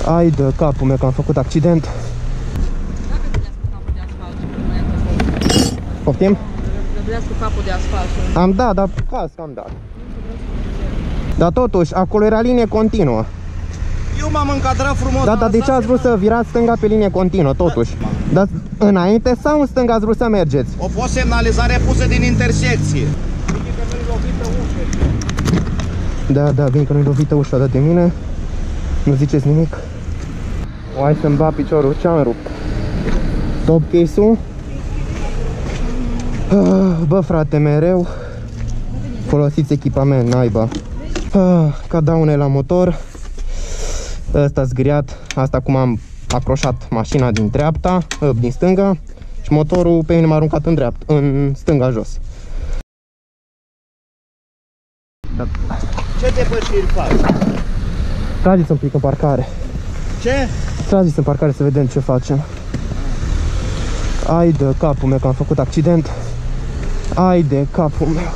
Ai de capul meu că am făcut accident. Poftim? Trebuiască capul de asfalt. Am dat, dar cască am dat. Dar totuși, acolo era linie continuă. Eu m-am încadrat frumos. Da, dar de ce ați vrut să virați stânga pe linie continuă, totuși? Dar înainte sau în stânga ați vrut să mergeți? A fost semnalizare pusă din intersecție. Da, bine că nu-i lovită ușa de mine. Nu ziceți nimic. O, hai să-mi bat piciorul, ce-am rupt? Top case-ul. Bă, frate, mereu folosiți echipament, naiba. Ca daune la motor. Ăsta zgriat. Asta cum am acroșat mașina din dreapta, din stânga. Și motorul pe mine m-a aruncat în dreapta, în stânga jos. Da. Ce depășiri faci? Trageți un pic în parcare. Ce? Trageți în parcare să vedem ce facem. Ai de capul meu că am făcut accident. Ai de capul meu.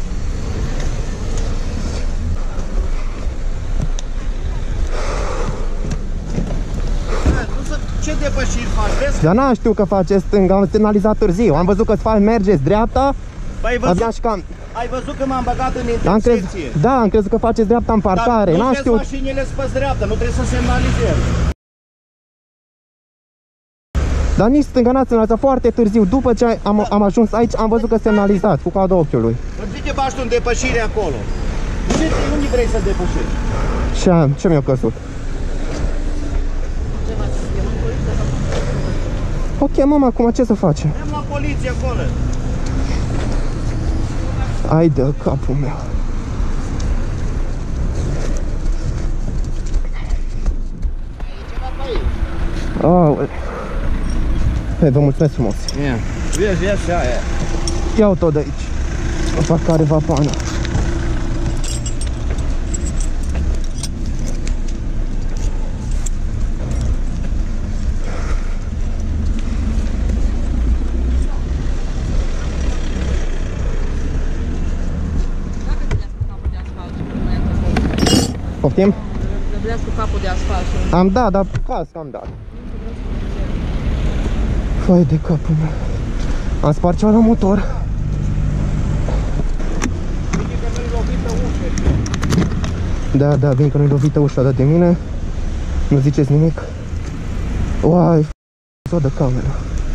Ce depășiri faci? Dar n-am știut că faceți stânga, am semnalizat târziu. Am văzut că mergeți dreapta. Ai văzut că m-am băgat în intersecție? Da, am crezut că faceți dreapta în parcare. Dar n-am știut. mașinile spăs dreapta, nu trebuie să semnalizezi. Dar nici stânga n-ați semnalizat, foarte târziu. După ce am ajuns aici, am văzut că semnalizați cu coada ochiului. Zice, bași tu în depășire acolo. Unde vrei să depășești? Ce mi-a căzut? Ok, mama, acum ce să facem? Vrem la poliție acolo. Ai de capul meu. Aole. Hai, vă mulțumesc frumos. Vezi și aia. Iau tot de aici. În parcare Vapana. Poftim? Trebuiască capul de asfalt. Am dat, dar cască am dat. Fai de capul meu. Am spart ceva la motor. Da, bine că nu-i lovită ușa de mine. Nu ziceți nimic. Uai, f***o de cameră.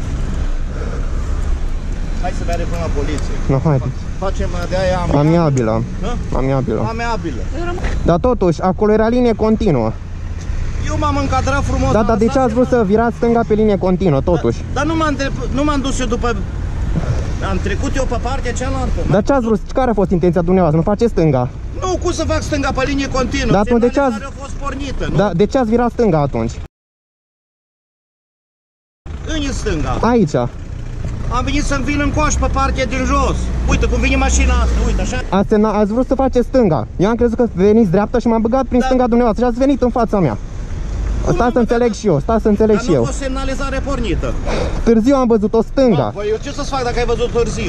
Hai să mergem până la poliție. No, haideți. Facem de aia Amiabilă. Amiabilă. Dar totuși, acolo era linie continuă. Eu m-am încadrat frumos. Da, dar de ce ați vrut să virați stânga pe linie continuă, totuși? Dar nu m-am dus eu după... Am trecut eu pe partea cealaltă. Dar ce ați vrut? Care a fost intenția dumneavoastră? Nu faceți stânga? Nu, cum să fac stânga pe linie continuă? Dar atunci de ce ați... a fost pornită, nu? Da, de ce ați virat stânga atunci? În stânga. Aici. Am venit să-mi vin în coș pe partea din jos. Uite cum vine mașina asta, uite așa. Ați vrut să faceți stânga. Eu am crezut că veniți dreapta și m-am băgat prin stânga dumneavoastră și ați venit în fața mea. Stați să înțeleg și eu, stați să înțeleg și eu. Dar nu a fost semnalizare pornită. Târziu am văzut o stânga. Păi eu ce să-ți fac dacă ai văzut târziu?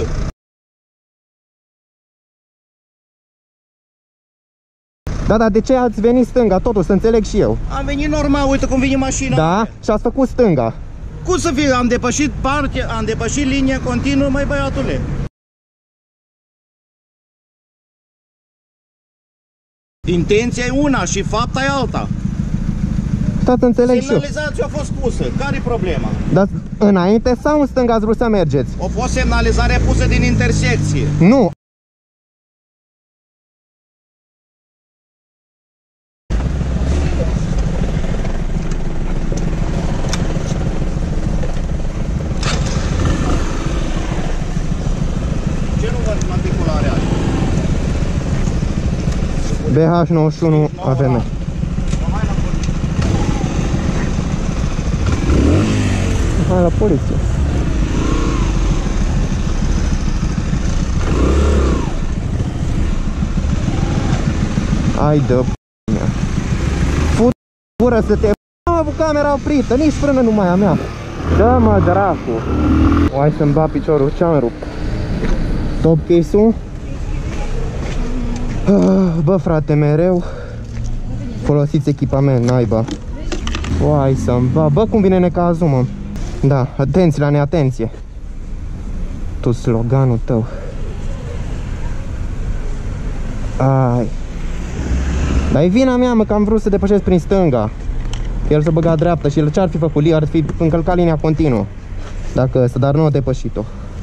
Da, dar de ce ați venit stânga, totuși, să înțeleg și eu? Am venit normal, uite cum vine mașina. Da? Și ați făcut stânga. Cum să fie? Am depășit partea, am depășit linia continuă, măi băiatule. Intenția e una și fapta e alta. Stați să înțeleg și eu. Semnalizația a fost pusă, care-i problema? Dar înainte sau în stânga ați vrut să mergeți? A fost semnalizare pusă din intersecție. Nu. Ce număr matriculare are? BH91 AVM. Hai la poliție. Ai de mea. Fut gură să te... Am avut camera oprită, nici frână nu mai a mea. Dă-mă dracu. O, hai să-mi bat piciorul, ce-am rupt? Top case-ul. Bă, frate, mereu folosiți echipament, naiba. Uai să-mi... Bă, cum vine necazul, mă. Da, atenție la neatenție. Tu, sloganul tău. Ai. Dar e vina mea, mă, că am vrut să depășesc prin stânga. El s-a băgat dreapta și el ce-ar fi făcut? Ar fi încălcat linia continuă. Dacă ăsta, dar nu a depășit-o.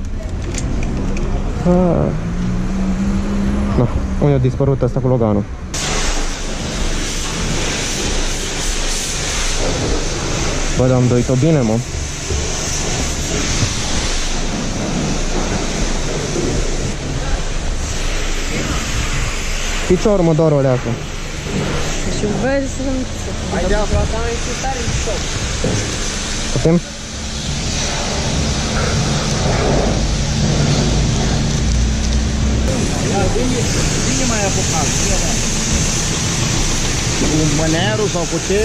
No, unde a dispărut ăsta cu Loganul? Bă, dar am doit-o bine, mă. Piciorul mă doare o leacă. Și vezi să nu... Hai de apă. Putem? Vine mai apucat. Cu mânerul sau cu ce?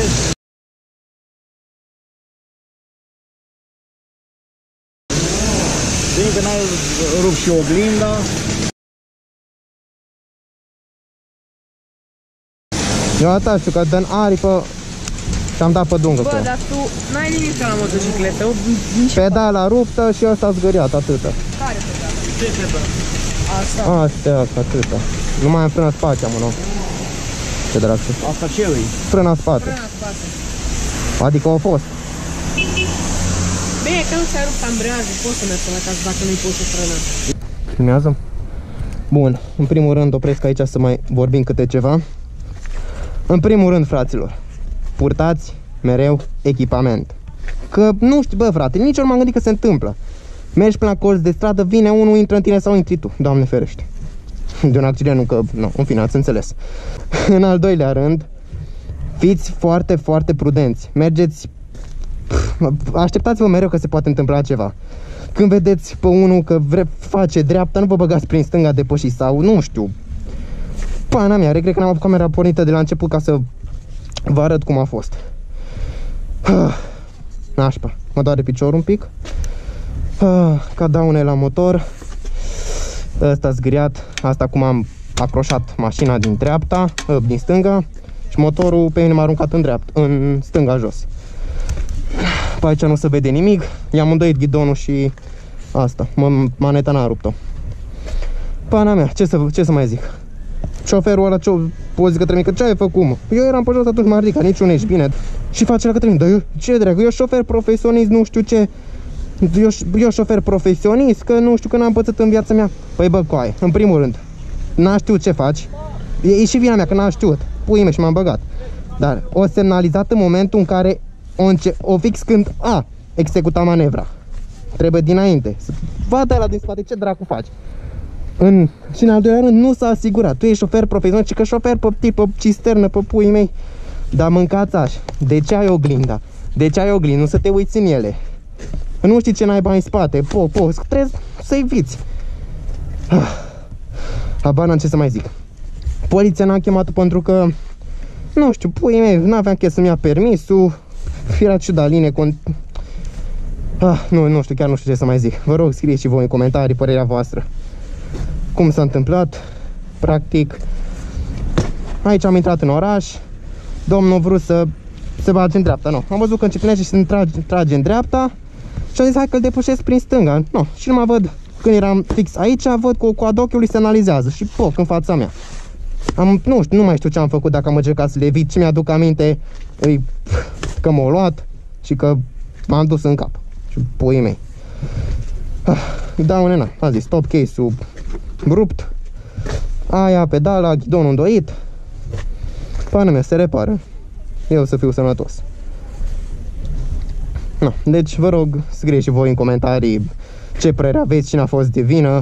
Bine că n-ai rupt și oglinda. Eu atât știu că dă în aripă și am dat pe dungă. Bă, dar tu n-ai nimic la motocicletă. Pedala ruptă și ăsta zgâriat, atâta. Care pedala? Ce trebuie? Asta. Astea, atâta. Nu mai am frână spate, am unul. Ce dracu. Asta ce e? Frâna spate. Frâna spate. Adică a fost. Bine, că nu ți-a rupt ambreiajul, poți să mergi până acasă dacă nu-i poți să frână. Filmează? Bun, în primul rând opresc aici să mai vorbim câte ceva. În primul rând, fraților, purtați mereu echipament. Că nu știu, bă, frate, nici eu nu m-am gândit că se întâmplă. Mergi până la colț de stradă, vine unul, intră în tine sau intri tu. Doamne ferește. De un accident, nu că, nu, în fine, ați înțeles. În al doilea rând, fiți foarte, foarte prudenți. Mergeți, așteptați-vă mereu că se poate întâmpla ceva. Când vedeți pe unul că face dreapta, nu vă băgați prin stânga depășit sau, nu știu. Pana mea, regret că n-am avut camera pornită de la început ca să vă arăt cum a fost. Nașpa, mă doare piciorul un pic. Ca daune la motor. Ăsta zgâriat, asta cum am acroșat mașina din dreapta, din stânga. Și motorul pe mine m-a aruncat în dreapta, în stânga jos. Pe aici nu se vede nimic. I-am îndoit ghidonul și asta, maneta n-a rupt-o. Pana mea, ce să mai zic? Șoferul ăla o zic către mine, că ce ai făcut, mă? Eu eram pe jos, atunci m-a ridicat, niciun ești bine. Și face la către mine, dar eu, ce dracu, eu șofer profesionist, nu știu ce. Eu șofer profesionist, că nu știu, că n-am pățit în viața mea. Păi bă, coaie, în primul rând, n-a știut ce faci. E și vina mea că n-a știut. Pui mea și m-am băgat. Dar o semnalizat în momentul în care o fix când executa manevra. Trebuie dinainte. Vadă ăla din spate, ce dracu faci? Și în al doilea rând, nu s-a asigurat. Tu ești șofer profesionist, ci că șofer pe tip, pe cisternă, pe puii mei. Dar mâncați așa. De ce ai oglinda? De ce ai oglinda? Nu să te uiți în ele. Nu știi ce n-ai bani în spate. Trebuie să eviți. Habar n-am ce să mai zic. Poliția n-a chemat pentru că, nu știu, puii mei, n-aveam chef să-mi ia permisul. Era ciudat, linie nu știu, chiar nu știu ce să mai zic. Vă rog, scrieți și voi în comentarii părerea voastră. Cum s-a întâmplat? Practic, aici am intrat în oraș. Domnul a vrut să se bage în dreapta. Nu, am văzut că încetinește și se trage în dreapta. Și am zis, hai că-l depășesc prin stânga. Nu, și nu mă văd. Când eram fix aici, văd că cu coada ochiului se analizează. Și poc, în fața mea. Nu mai știu ce am făcut, dacă am încercat să le evit. Ce mi-aduc aminte că m-au luat și că m-am dus în cap. Și puii mei. Daune, na, am zis, top case-ul rupt. Aia, pedala, ghidonul îndoit. Pana mea, se repară. Eu să fiu sănătos. No, deci vă rog, scrieți și voi în comentarii ce părere aveți, cine a fost de vină.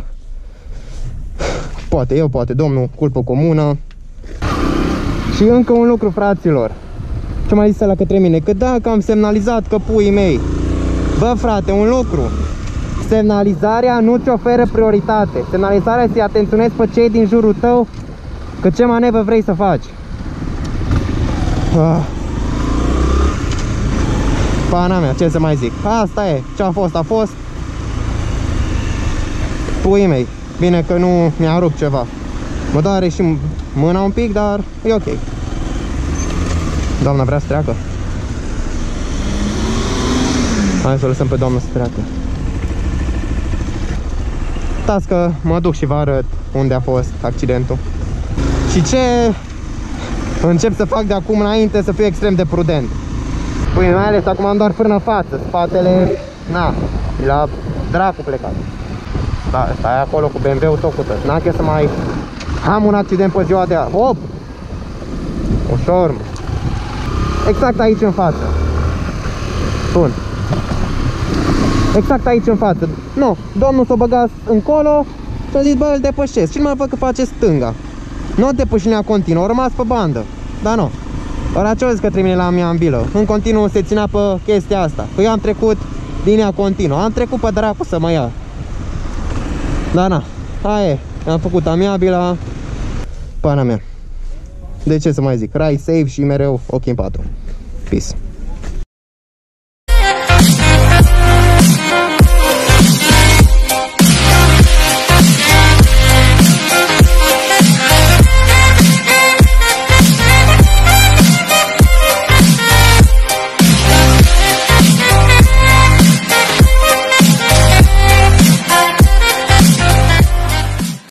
Poate eu, poate domnul, culpă comună. Și încă un lucru, fraților. Ce mai zis la către mine? Că dacă am semnalizat că puii mei. Bă, frate, un lucru. Semnalizarea nu ți oferă prioritate. Semnalizarea să-i atenționezi pe cei din jurul tău, că ce manevră vrei să faci. Pana mea, ce să mai zic. Asta e, ce a fost, a fost. Puii mei, bine că nu mi-a rupt ceva. Mă doare și mâna un pic, dar e ok. Doamna vrea să treacă? Hai să o lăsăm pe doamnă să treacă. Stați că mă duc și vă arăt unde a fost accidentul. Și ce încep să fac de acum înainte, să fiu extrem de prudent. Păi mai ales acum am doar frână față, spatele, na, la dracu plecat. Da, stai acolo cu BMW-ul tot cu tot. N-am chef să mai am un accident pe ziua de azi. Hop! Ușor, mă. Exact aici în față. Bun. Exact aici în față. Nu, domnul s-o băga încolo și a zis, bă, îl depășesc. Și nu mai văd că face stânga. Nu depășinea continuă, a rămas pe bandă. Dar nu. Ora ce-o zis că trimite la mea în bilă? În continuu se ținea pe chestia asta. Că eu am trecut din ea continuă. Am trecut pe dracu să mă ia. Dar na, aia e. Am făcut amiabila. Pana mea. De ce să mai zic? Rai safe și mereu ochi în patru. Peace.